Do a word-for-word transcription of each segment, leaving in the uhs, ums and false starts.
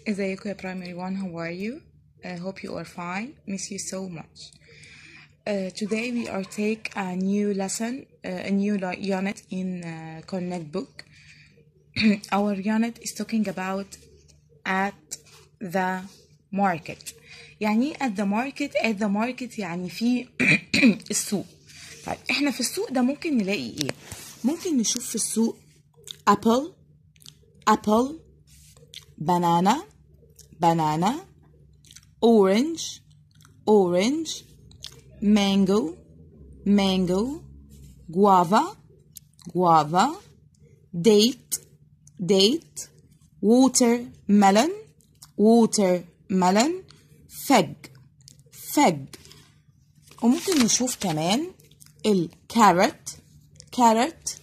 ازيكم يا primary one, how are you? I hope you are fine. Miss you so much. Uh, today we are take a new lesson, uh, a new li- unit in uh, Connect book. Our unit is talking about at the market. يعني at the market at the market يعني في السوق. طيب احنا في السوق ده ممكن نلاقي ايه؟ ممكن نشوف في السوق apple apple banana banana orange orange mango mango guava guava date date watermelon watermelon fig fig وممكن نشوف كمان الكارت carrot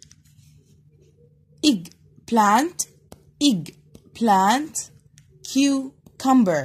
eggplant eggplant cucumber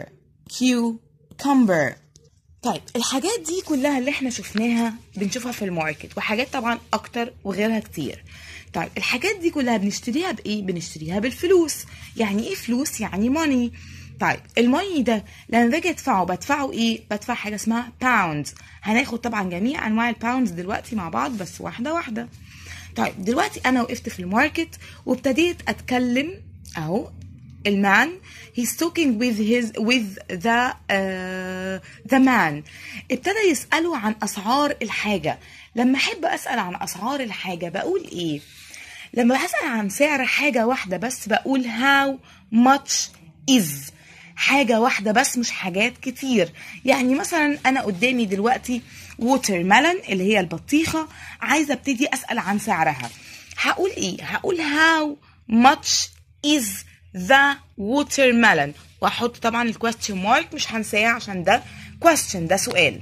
cucumber. طيب الحاجات دي كلها اللي احنا شفناها بنشوفها في الماركت، وحاجات طبعا اكتر وغيرها كتير. طيب الحاجات دي كلها بنشتريها بايه؟ بنشتريها بالفلوس. يعني ايه فلوس؟ يعني ماني. طيب الماني ده لما باجي ادفعه بدفعه ايه؟ بدفع حاجه اسمها باوندز. هناخد طبعا جميع انواع الباوندز دلوقتي مع بعض بس واحده واحده. طيب دلوقتي انا وقفت في الماركت وابتديت اتكلم اهو. المان he's talking with his with the uh, the man. ابتدى يسأله عن أسعار الحاجة. لما أحب أسأل عن أسعار الحاجة بقول إيه؟ لما بسأل عن سعر حاجة واحدة بس بقول how much is. حاجة واحدة بس مش حاجات كتير. يعني مثلا أنا قدامي دلوقتي watermelon اللي هي البطيخة، عايزة ابتدي أسأل عن سعرها. هقول إيه؟ هقول how much is the watermelon، واحط طبعا الكويستشن مارك مش هنساه عشان ده question، ده سؤال.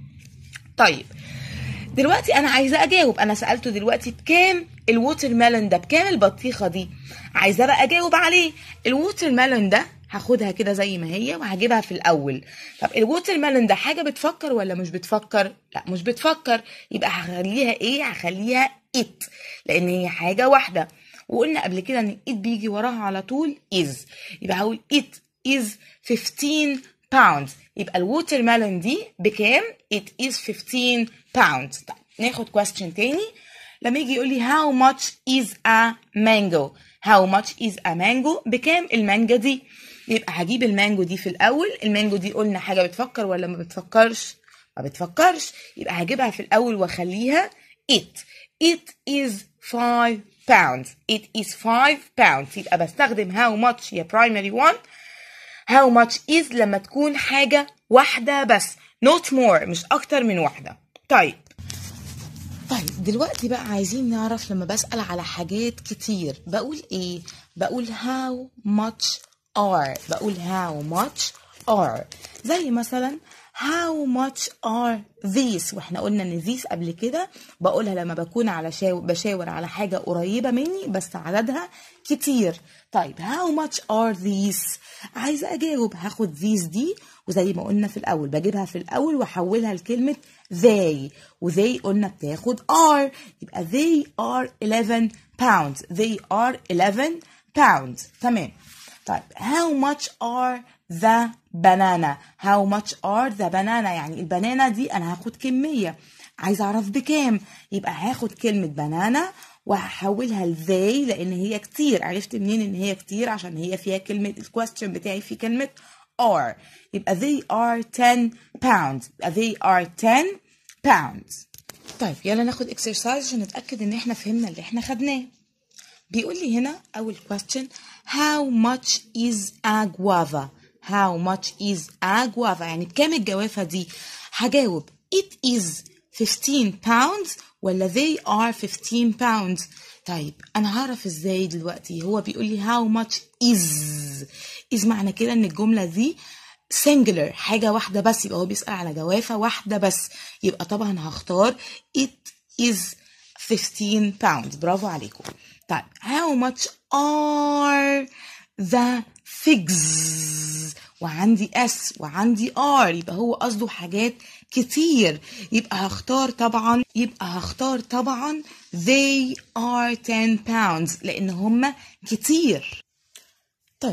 طيب دلوقتي انا عايزه اجاوب. انا سالته دلوقتي بكام الووترميلون ده، بكام البطيخه دي، عايزه بقى اجاوب عليه. الووترميلون ده هاخدها كده زي ما هي وهجيبها في الاول. طب الووترميلون ده حاجه بتفكر ولا مش بتفكر؟ لا مش بتفكر، يبقى هخليها ايه؟ هخليها it، لان هي حاجه واحده. وقلنا قبل كده ان it بيجي وراها على طول is، يبقى هقول it is fifteen pounds. يبقى الووترميلون دي بكام؟ it is fifteen pounds. طيب ناخد question تاني. لما يجي يقول لي how much is a mango، how much is a mango، بكام المانجا دي؟ يبقى هجيب المانجو دي في الاول. المانجو دي قلنا حاجه بتفكر ولا ما بتفكرش؟ ما بتفكرش، يبقى هجيبها في الاول واخليها it. it is five pounds. it is five pounds. يبقى بستخدم how much يا primary one. how much is لما تكون حاجة واحدة بس، not more، مش أكتر من واحدة. طيب طيب دلوقتي بقى عايزين نعرف لما بسأل على حاجات كتير بقول إيه؟ بقول how much are. بقول how much are. زي مثلا how much are these، واحنا قلنا ان these قبل كده بقولها لما بكون على شاو بشاور على حاجة قريبة مني بس عددها كتير. طيب how much are these؟ عايزة اجاوب، هاخد these دي وزي ما قلنا في الاول بجيبها في الاول واحولها لكلمة they، وthey قلنا بتاخد are، يبقى they are eleven pounds. they are eleven pounds. تمام. طيب how much are the banana؟ how much are the banana يعني البنانة دي أنا هاخد كمية، عايزة أعرف بكام، يبقى هاخد كلمة بنانا وهحولها ل they لأن هي كتير. عرفت منين إن هي كتير؟ عشان هي فيها كلمة الكويستشن بتاعي في كلمة are. يبقى they are ten pounds. يبقى they are ten pounds. طيب يلا ناخد exercise عشان نتأكد إن إحنا فهمنا اللي إحنا خدناه. بيقول لي هنا أول question how much is a guava؟ how much is a guava يعني بكام الجوافة دي؟ هجاوب it is fifteen pounds ولا they are fifteen pounds. طيب أنا هعرف إزاي دلوقتي؟ هو بيقول لي how much is is معنى كده إن الجملة دي singular، حاجة واحدة بس، يبقى هو بيسأل على جوافة واحدة بس، يبقى طبعا هختار it is fifteen pounds. برافو عليكم. طيب how much are the figs؟ وعندي s وعندي r، يبقى هو قصده حاجات كتير، يبقى هختار طبعا يبقى هختار طبعا they are ten pounds لان هم كتير. طيب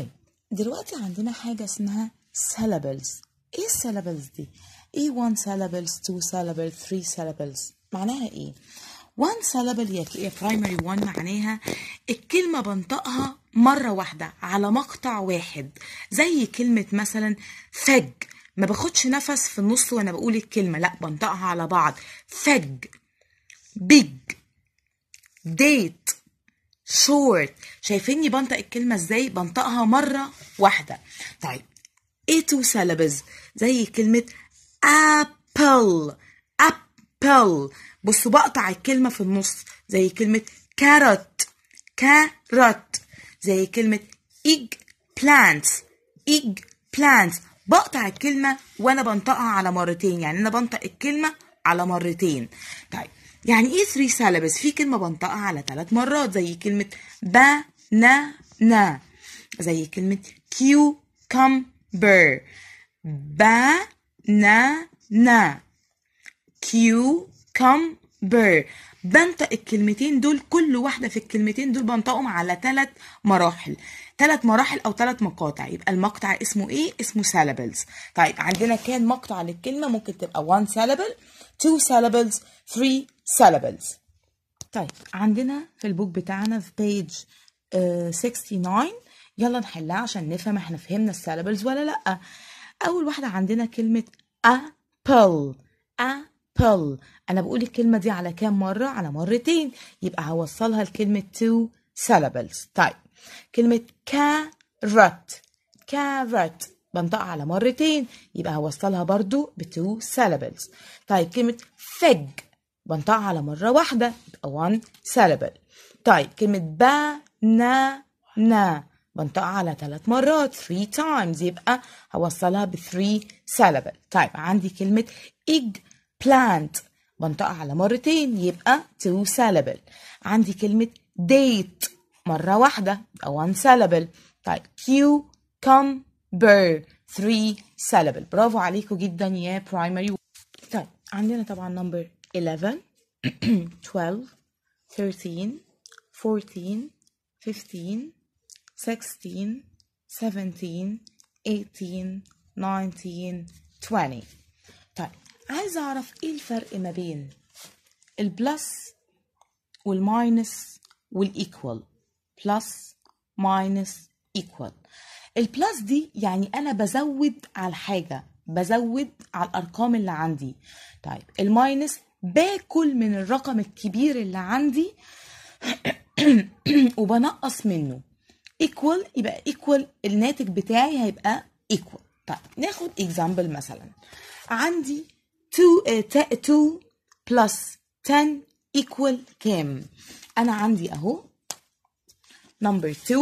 دلوقتي عندنا حاجة اسمها syllables. ايه syllables دي؟ ايه one syllables, two syllables, three syllables؟ معناها ايه؟ one syllable يا يا primary one معناها الكلمة بنطقها مرة واحدة على مقطع واحد، زي كلمة مثلا فج، ما باخدش نفس في النص وانا بقول الكلمة، لا بنطقها على بعض. فج، big، date، short. شايفيني بنطق الكلمة ازاي؟ بنطقها مرة واحدة. طيب ايه two syllables؟ زي كلمة apple، apple. بصوا بقطع الكلمة في النص، زي كلمة carrot، carrot. زي كلمة egg plants، egg plants. بقطع الكلمة وانا بنطقها على مرتين، يعني انا بنطق الكلمة على مرتين. طيب يعني ايه three syllables؟ في كلمة بنطقها على ثلاث مرات، زي كلمة banana، زي كلمة cucumber، banana، cucumber. بنطق الكلمتين دول، كل واحدة في الكلمتين دول بنطقهم على ثلاث مراحل، ثلاث مراحل أو ثلاث مقاطع. يبقى المقطع اسمه إيه؟ اسمه syllables. طيب عندنا كام مقطع للكلمة؟ ممكن تبقى one syllable، two syllables، three syllables. طيب عندنا في البوك بتاعنا في page uh, sixty-nine. يلا نحلها عشان نفهم احنا فهمنا الsyllables ولا لأ. أول واحدة عندنا كلمة apple، apple. أنا بقول الكلمة دي على كام مرة؟ على مرتين، يبقى هوصلها لكلمة two syllables. طيب كلمة carrot، carrot بنطقها على مرتين، يبقى هوصلها برضو ب two syllables. طيب كلمة fig بنطقها على مرة واحدة، يبقى one syllable. طيب كلمة banana بنطقها على ثلاث مرات three times، يبقى هوصلها ب three syllable. طيب عندي كلمة egg plant بنطقها على مرتين، يبقى two syllable. عندي كلمة date مرة واحدة، يبقى one syllable. طيب cucumber three syllable. برافو عليكم جدا يا primary. طيب عندنا طبعا number eleven twelve thirteen fourteen fifteen sixteen seventeen eighteen nineteen twenty. طيب عايزة أعرف إيه الفرق ما بين البلس والماينس والإيكوال. بلس ماينس إيكوال. البلس دي يعني أنا بزود على الحاجة، بزود على الأرقام اللي عندي. طيب الماينس باكل من الرقم الكبير اللي عندي وبنقص منه. equal يبقى equal الناتج بتاعي هيبقى equal. طيب ناخد example مثلا. عندي two plus ten equal كام؟ أنا عندي أهو number two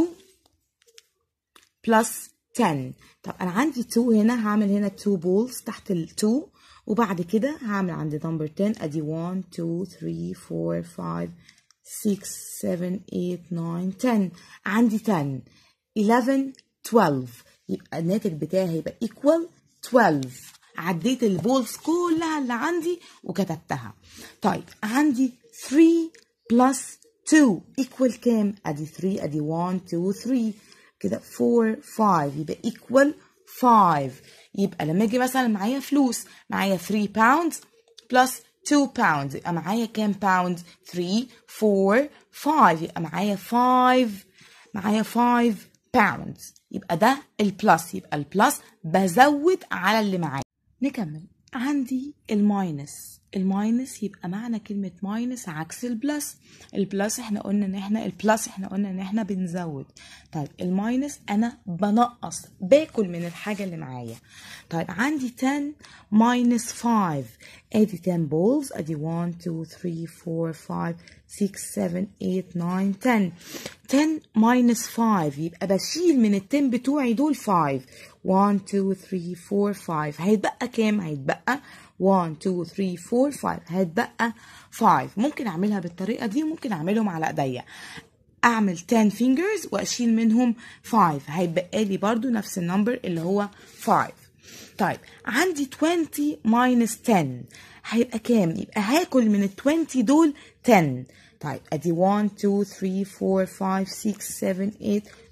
plus ten. طب أنا عندي two هنا، هعمل هنا two balls تحت ال two، وبعد كده هعمل عندي number ten. أدي one two three four five six seven eight nine ten. عندي ten eleven twelve، يبقى الناتج بتاعي هيبقى equal twelve. عديت البولز كلها اللي عندي وكتبتها. طيب عندي three plus two equal كام؟ ادي three، ادي one two three كده four five، يبقى equal five. يبقى لما اجي مثلا معايا فلوس، معايا three pounds plus two pounds، يبقى معايا كام pounds؟ three four five، يبقى معايا five، معايا five pounds. يبقى ده البلس. يبقى البلس بزود على اللي معايا. نكمل. عندي الماينس. الماينس يبقى معنى كلمة ماينس عكس البلس. البلس احنا قلنا ان احنا البلس احنا قلنا ان احنا بنزود. طيب الماينس انا بنقص، باكل من الحاجة اللي معايا. طيب عندي ten minus five، ادي ten balls، ادي one two three four five six seven eight nine ten. ten minus five يبقى بشيل من التن بتوعي دول five. one two three four five، هيتبقى كام؟ هيتبقى one two three four five، هيتبقى five. ممكن اعملها بالطريقة دي، ممكن اعملهم على ايديا. اعمل ten fingers واشيل منهم five، هيتبقى لي برضو نفس النمبر اللي هو five. طيب عندي twenty minus ten، هيبقى كام؟ يبقى هاكل من ال twenty دول ten. طيب ادي one two three four five six seven eight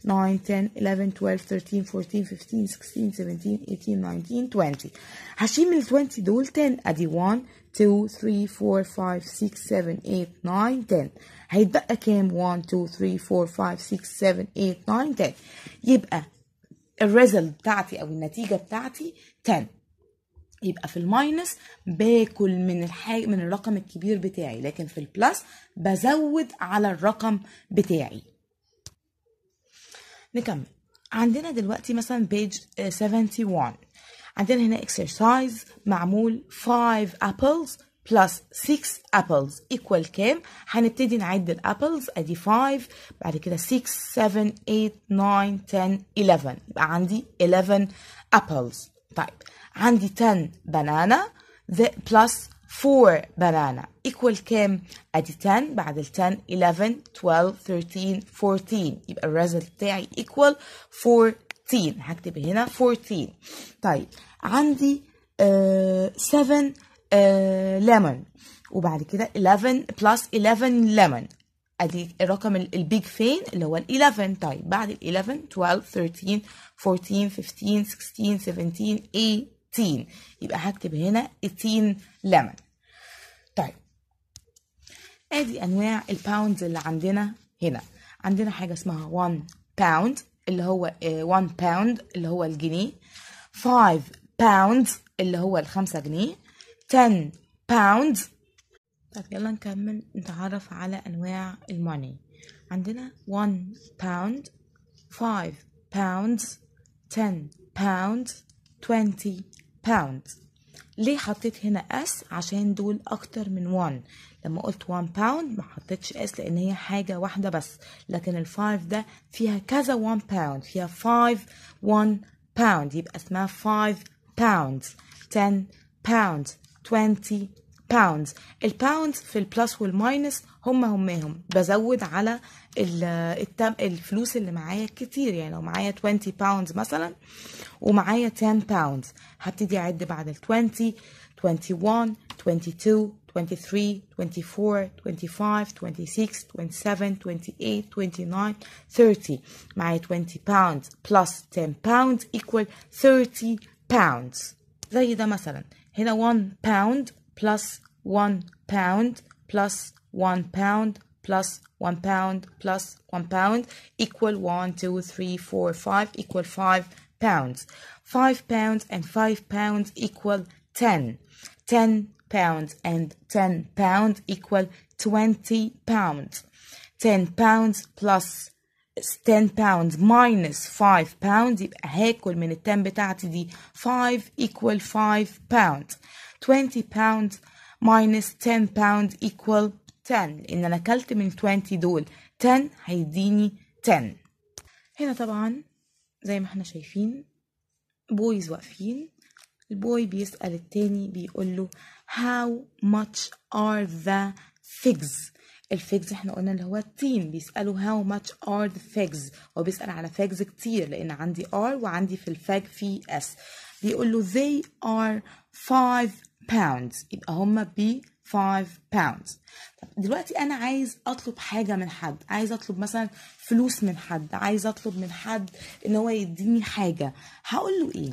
nine ten eleven twelve thirteen fourteen fifteen sixteen seventeen eighteen nineteen twenty. هشيل من ال twenty دول ten، ادي one two three four five six seven eight nine ten. هيتبقى كام؟ one two three four five six seven eight nine ten. يبقى الريزلت بتاعتي او النتيجة بتاعتي ten. يبقى في الماينس باكل من الحاجة من الرقم الكبير بتاعي، لكن في البلس بزود على الرقم بتاعي. نكمل. عندنا دلوقتي مثلا page seventy-one. عندنا هنا exercise معمول five apples plus six apples equal كام؟ هنبتدي نعد الابلز، ادي five، بعد كده six seven eight nine ten eleven، يبقى عندي eleven apples. طيب عندي ten banana plus four banana equal كام؟ ادي ten، بعد ال ten eleven twelve thirteen fourteen، يبقى الريزلت بتاعي equal fourteen. هكتب هنا fourteen. طيب عندي uh, seven uh, lemon، وبعد كده eleven plus eleven lemon، ادي الرقم البيج فين اللي هو ال eleven. طيب بعد ال eleven twelve thirteen fourteen fifteen sixteen seventeen eighteen، يبقى هكتب هنا eighteen lemon. طيب ادي انواع الباوندز اللي عندنا هنا. عندنا حاجه اسمها one pound اللي هو one pound اللي هو الجنيه، five pounds اللي هو الخمسة جنيه، ten pounds. طب يلا نكمل نتعرف على انواع الماني. عندنا one pound five pounds ten pounds twenty pounds. ليه حطيت هنا اس؟ عشان دول اكتر من one. لما قلت one pound ما حطيتش اس لان هي حاجة واحدة بس، لكن الفايف ده فيها كذا one pound، فيها five one pound، يبقى اسمها five pounds ten pounds twenty pounds. الباوندز في البلس والماينس هم همهم، بزود على التم الفلوس اللي معايا كتير. يعني لو معايا twenty pounds مثلا ومعايا ten pounds، هبتدي اعد بعد ال twenty twenty-one twenty-two twenty-three twenty-four twenty-five twenty-six twenty-seven twenty-eight twenty-nine thirty. معايا twenty pounds plus ten pounds equal thirty pounds. زي ده مثلا هنا one pound plus one pound plus one pound plus one pound plus one pound equal one two three four five equal five pounds. five pounds and five pounds equal ten. ten pounds and ten pounds equal twenty pounds. ten pounds plus ten pounds minus five pounds، يبقى هاكل من التن بتاعتي دي five equal five pounds. twenty pounds minus ten pounds equal ten، لأن أنا أكلت من twenty دول ten هيديني ten. هنا طبعا زي ما احنا شايفين بويز واقفين، البوي بيسأل التاني بيقول له how much are the figs. الفيجز احنا قلنا اللي هو التين، بيسألوا how much are the figs. هو بيسأل على فيجز كتير لأن عندي R وعندي في الفاج في S. بيقول له they are five pounds، يبقى هما ب five pounds. طب دلوقتي أنا عايز أطلب حاجة من حد، عايز أطلب مثلا فلوس من حد، عايز أطلب من حد إن هو يديني حاجة. هقول له إيه؟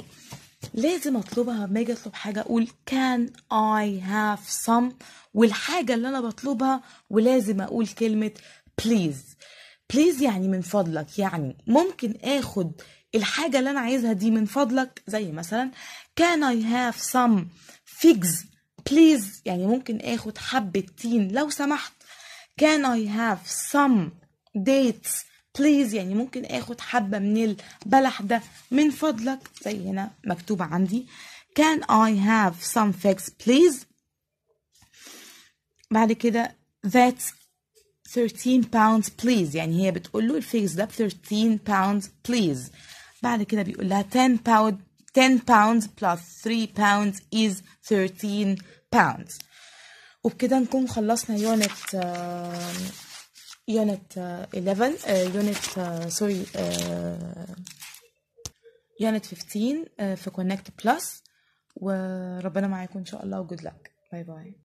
لازم اطلبها. لما اجي اطلب حاجه اقول can I have some والحاجه اللي انا بطلبها، ولازم اقول كلمه please. please يعني من فضلك، يعني ممكن اخد الحاجه اللي انا عايزها دي من فضلك. زي مثلا can I have some figs please، يعني ممكن اخد حبه تين لو سمحت. can I have some dates please، يعني ممكن اخد حبة من البلح ده من فضلك. زي هنا مكتوبة عندي can I have some figs please. بعد كده that's thirteen pounds please، يعني هي بتقول له الفيجز ده ب thirteen pounds please. بعد كده بيقول لها ten pound ten pounds plus three pounds is thirteen pounds. وبكده نكون خلصنا يونت يونت eleven يونت سوري يونت fifteen في كونكت بلس. وربنا معاكم ان شاء الله، وجود لك. باي باي.